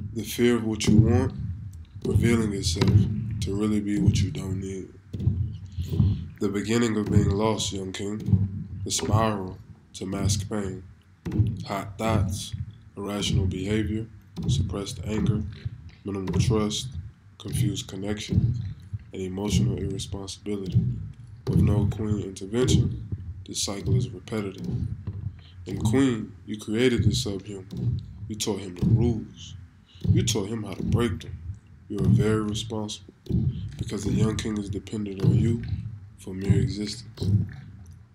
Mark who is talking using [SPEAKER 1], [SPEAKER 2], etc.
[SPEAKER 1] The fear of what you want, revealing itself to really be what you don't need. The beginning of being lost, young king. The spiral to mask pain. Hot thoughts, irrational behavior, suppressed anger, minimal trust, confused connection, and emotional irresponsibility. With no queen intervention, this cycle is repetitive. In Queen, you created the subhuman. You taught him the rules. You taught him how to break them. You are very responsible because the young king is dependent on you for mere existence.